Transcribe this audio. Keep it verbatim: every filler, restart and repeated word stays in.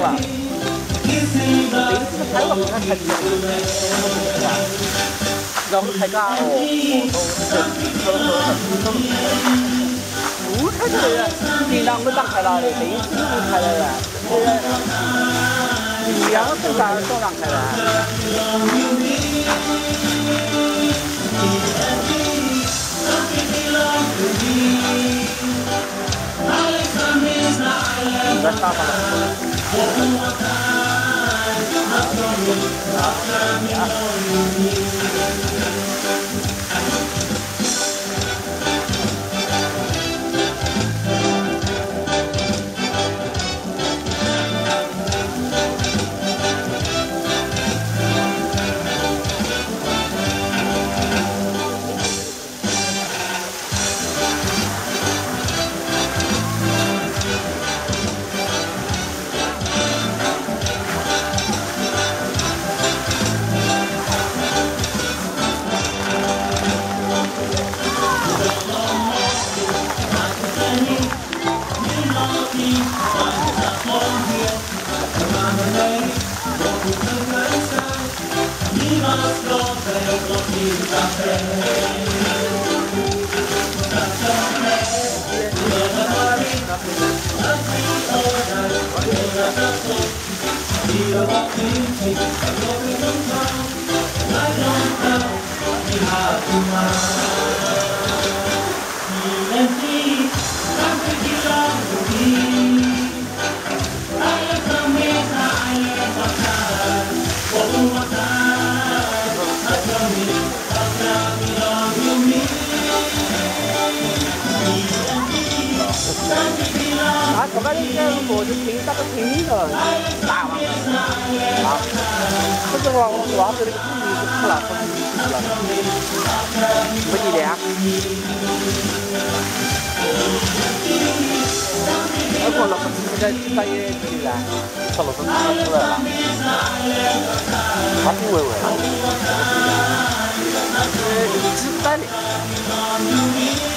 吧？第一次开我看开起来，是吧？然后开架哦，我都都都都不开起来的，平常都打开了的，第一次不开了的，这两个啥都让开了。在沙发上。啊，我感觉这个我就听那个听力了，大嘛，啊，可是我我主要是那个听力是不了，不记得啊。那可能现在现在也记得，他老是看出来了，他不会问，呃，只带的。